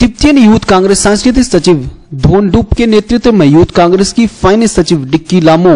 Tibetan youth Congress सांस्कृतिक सचिव धोनडुप के नेतृत्व में यूथ कांग्रेस की फाइनेंस सचिव डिक्की लामो,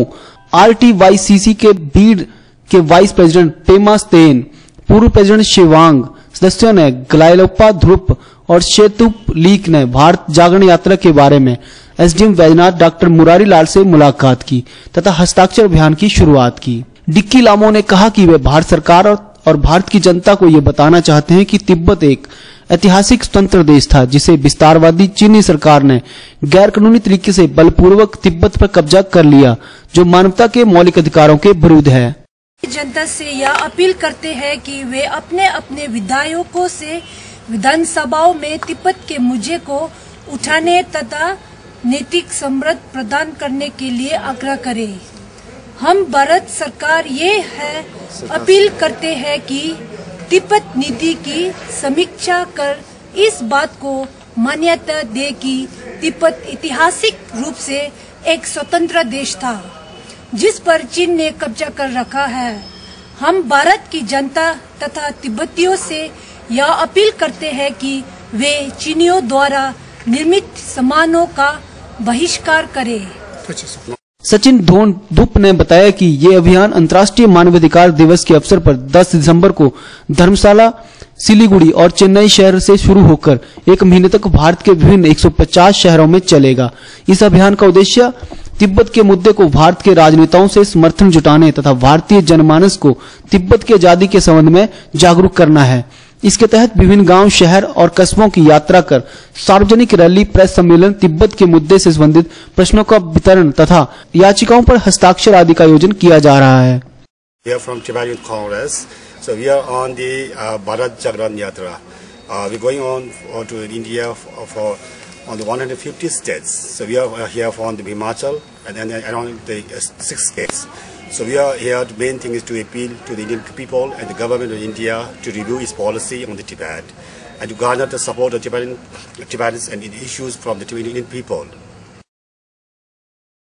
RTYCC के बीड के वाइस प्रेसिडेंट पेमा स्तेन, पूर्व प्रेसिडेंट शिवांग सदस्यों ने ग्लाइलोपा ध्रुप और शेतुप लीक ने भारत जागरण यात्रा के बारे में SDM वैजनाथ डॉक्टर मुरारी लाल से मुलाकात की तथा हस्ताक्षर अभियान की शुरुआत की। डिक्की लामो ने कहा कि वे भारत सरकार और भारत की जनता को ये बताना चाहते हैं कि तिब्बत एक ऐतिहासिक स्वतंत्र देश था जिसे विस्तारवादी चीनी सरकार ने गैर कानूनी तरीके से बलपूर्वक तिब्बत पर कब्जा कर लिया, जो मानवता के मौलिक अधिकारों के विरुद्ध है। जनता से यह अपील करते हैं कि वे अपने अपने विधायकों से विधानसभाओं में तिब्बत के मुद्दे को उठाने तथा नैतिक समर्थन प्रदान करने के लिए आग्रह करें। हम भारत सरकार ये है अपील करते हैं कि तिब्बत नीति की समीक्षा कर इस बात को मान्यता दे कि तिब्बत ऐतिहासिक रूप से एक स्वतंत्र देश था जिस पर चीन ने कब्जा कर रखा है। हम भारत की जनता तथा तिब्बतियों से यह अपील करते हैं कि वे चीनियों द्वारा निर्मित सामानों का बहिष्कार करें। सचिन धोनडुप ने बताया कि ये अभियान अंतर्राष्ट्रीय मानवाधिकार दिवस के अवसर पर 10 दिसंबर को धर्मशाला, सिलीगुड़ी और चेन्नई शहर से शुरू होकर एक महीने तक भारत के विभिन्न 150 शहरों में चलेगा। इस अभियान का उद्देश्य तिब्बत के मुद्दे को भारत के राजनेताओं से समर्थन जुटाने तथा भारतीय जनमानस को तिब्बत की आजादी के संबंध में जागरूक करना है। इसके तहत विभिन्न गांव, शहर और कस्बों की यात्रा कर सार्वजनिक रैली, प्रेस सम्मेलन, तिब्बत के मुद्दे से संबंधित प्रश्नों का वितरण तथा याचिकाओं पर हस्ताक्षर आदि का आयोजन किया जा रहा है। We are from Tibetan Youth Congress, so we are on the Bharat Jagran Yatra. We're going on to India for on the 150 states. So we are here from the Himachal and then around the 6 states. So we are here. The main thing is to appeal to the Indian people and the government of India to review its policy on the Tibet and to garner the support of Tibetans and the issues from the Tibetan people.